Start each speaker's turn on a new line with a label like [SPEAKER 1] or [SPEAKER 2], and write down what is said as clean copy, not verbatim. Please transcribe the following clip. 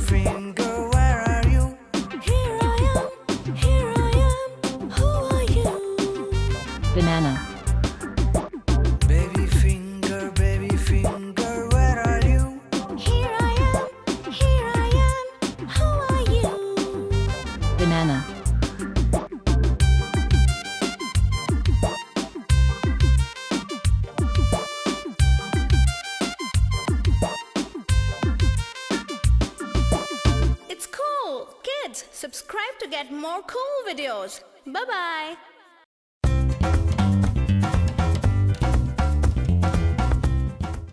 [SPEAKER 1] finger, where are you?
[SPEAKER 2] Here I am, who are you?
[SPEAKER 3] Banana.
[SPEAKER 1] Baby finger, where are you?
[SPEAKER 2] Here I am, who are you?
[SPEAKER 3] Banana.
[SPEAKER 2] It's cool! Kids, subscribe to get more cool videos. Bye-bye!